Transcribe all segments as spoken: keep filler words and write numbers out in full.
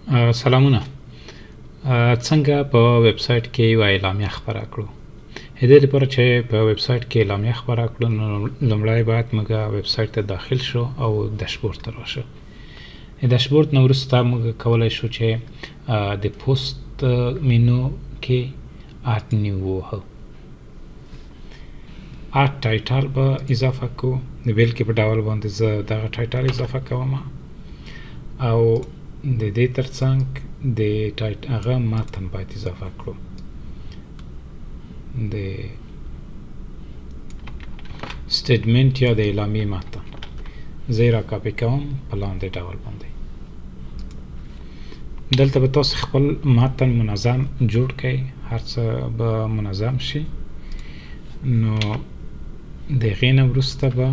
سلامونه. څنګه په ویب سایټ کې یو اعلامیه خپره کړو؟ د دې لپاره چې په ویب سایټ کې اعلامیه خپره کړو نو لومړی باید موږ ویب سایټ ته داخل شو او داشبورډ ته راشو. د داشبورډ نه وروسته موږ کولی شو چې د پوسټ مینو کې اډ نیو ووهو. اډ ټایټل به اضافه کړو. د بیلګې په ډول باندې زه دغه ټایټل اضافه کوم او د دې ترڅنګ د ټایټ هغه متن باید اضافه کړو. د سټیټمنټ یا د اعلامیې متن زه یې را کاپي کوم په لاندې ډول باندې. دلته به تاسو خپل متن منظم جوړ کړئ، هر څه به منظم شي. نو د هغې نه وروسته به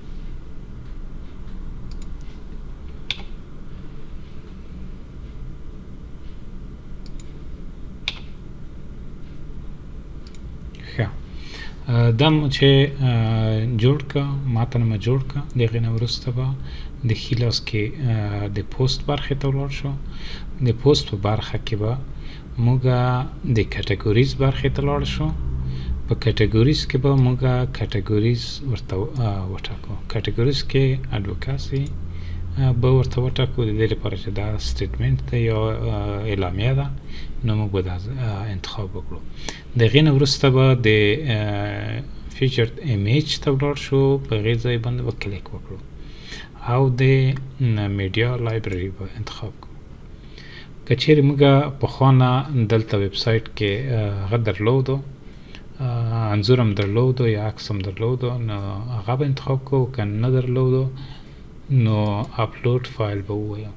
دا مو چې جوړ که متن مو جوړ که د هغې نه وروسته به د ښي لاس کې د پوسټ برخې ته ولاړ شو. د پوسټ په برخه کې به موږ د کټګوریز برخې ته لاړ شو. په کټګوریز کې به موږ کټګوریز ورته وټاکو. کټګوریز کې اډوکاسي به ورته وټاکو د دې لپاره چې دا سټیټمنټ دی یا اعلامیه ده، نو موږ به دا انتخاب وکړو. د هغې نه وروسته به د فیچرډ ایمیج ته ولاړ شو، په هغې ځای باندې به کلیک وکړو او د میډیا لایبرري به انتخاب کړو. که چیرې موږ پخوا نه دلته ویب سایټ کې هغه درلودو، انځور هم درلودو یا عکس هم درلودو، نو هغه به انتخاب کړو. که نه درلودو نو اپلوډ فایل به ووایو.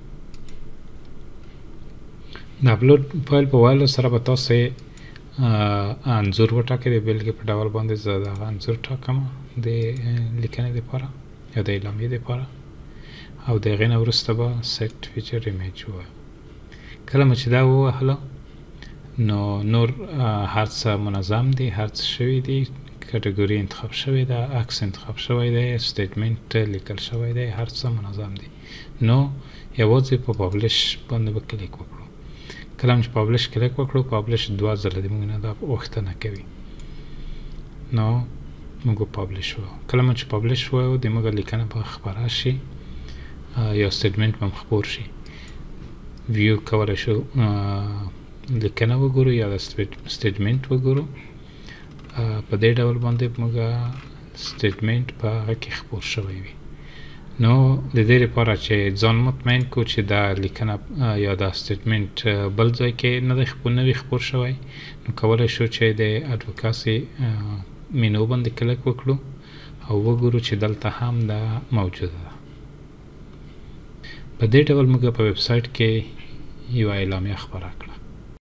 د اپلوډ فایل په ویلو سره به تاسې انځور وټاکئ. د بیلګې په ډول باندې زه دغه انځور ټاکم د لیکنې دپاره یا د اعلامیې دپاره او د هغې نه وروسته به سیټ فیچر ایمیج ووایم. کله مو چې دا ووهله نو نور هر څه منظم دي، هر څه شوي دي. کټګوري انتخاب شوی ده، عکس انتخاب شوی دی، سټیټمنټ لیکل شوی دی، هر څه منظم دي. نو یوازې په پابلش باندې به کلیک وکړو. کله چې پابلش کلیک وکړو، پابلش دوه ځله د موږ نه دا غوښتنه کوي، نو موږ پابلش ووایو. کله چې پابلش ووایو د موږ لیکنه به خپره شي یا سټیټمنټ به خپور شي. ویو کولی شو لیکنه وګورو یا د سټیټمنټ وګورو. په دې ډول باندې موږ سټیټمنټ په هغه کې خپور شوی وي. نو د دې لپاره چې ځان مطمئن کړو چې دا لیکنه یا دا سټیټمنټ بل ځای کې نه دی نه وي خپور شوی، نو کولی شو چې د اډوکاسي مینو باندې کلیک وکړو او وګورو چې دلته هم دا موجوده ده. په دې ډول موږ په ویب سایټ کې یوه اعلامیه خپره کړه.